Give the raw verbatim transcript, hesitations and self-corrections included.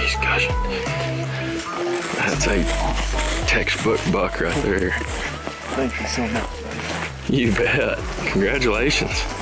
he's gushing. That's a textbook buck right there. Thank you so much. You bet. Congratulations.